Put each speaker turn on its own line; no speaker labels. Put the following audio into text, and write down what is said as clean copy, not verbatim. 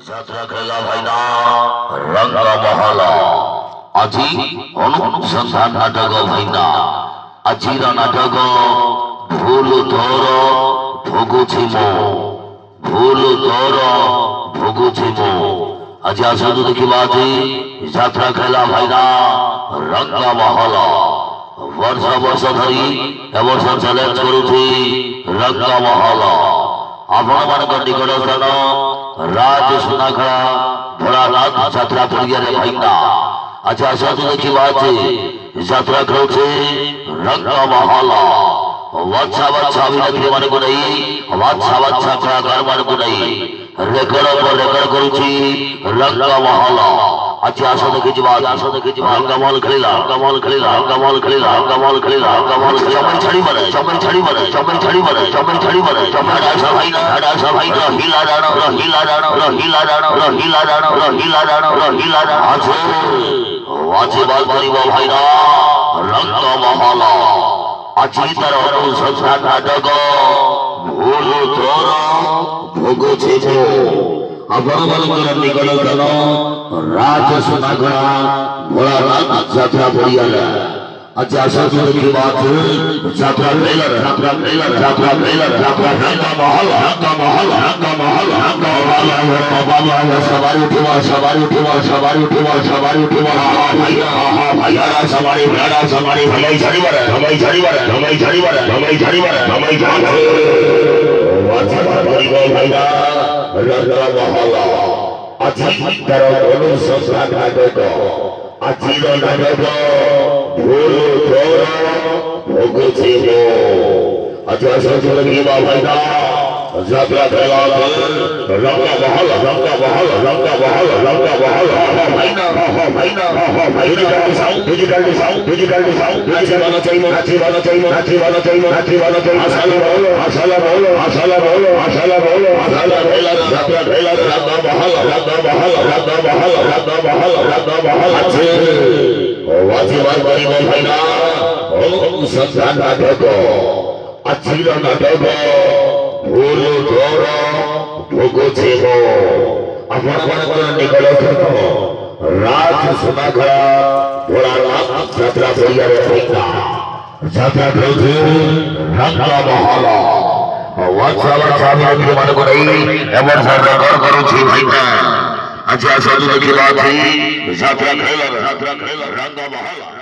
যাত্রা খেলা ভাইনা রঙ্গা মহলা আজি অনুসন্ধান নাটক ভাইনা আজির নাটক ভুল তোর ভোগুছি মো ভুল তোর ভোগুছি মো আজি আসন্তু দেখিবা আজি যাত্রা খেলা ভাইনা রঙ্গা মহলা वर्ष वर्ष धरी एवर्ष चैलेंज करुछि रंगा महला आपण मानक निकट स्थान राज सुनाखड़ा भोलानाथ यात्रा पड़िया रे भाईना अच्छा आसतु देखिबा जे यात्रा करुछि रंगा महला अच्छा अच्छा अभिनेत्री मानक नहीं अच्छा कलाकार मानक नहीं रेकर्ड पर रेकर्ड करुछि रंगा महला अच्छा आसो देखि जिबा रंगा महल खेला चमन छड़ी बने हड़ा सा भाई हिला राणो आछे बात करिबो भाईरा रंगा महला आछि तर अनुसंधान नाटक भूल तोर भोगुछि मो आपण मानकर निकट स्थान राज सुनाखड़ा भोलानाथ यात्रा पड़िया अच्छा आसतु देखिबा यात्रा ट्रेलर रंगा महल सवारी उठिबा भैया सवारी भलाई झड़ीबर भैया रंगा महला আজি तर अनुसंधान नाटक আজির नाटक भूल तोर भोगुछि मो अच्छा आसतु देखिबा भाईना यात्रा खेला रंगा महल भाईना डिजिटल साउंड नाची वाला चाहिए आशाला बोलो यात्रा खेला रंगा महल अच्छे वाजी बात करिबो भाईना अनुसंधान नाटक আজির नाटक भूल तोर भोगुछि मो आपण मानकर निकट स्थान राज सुनाखड़ा भोलानाथ यात्रा पड़िया रे भाईना यात्रा करुछि रंगा महला अच्छा अभिनेत्री मानक नहीं एवर्ष रेकर्ड करुछि भाईना अच्छा आसतु देखिबा यात्रा खेला रंगा महला।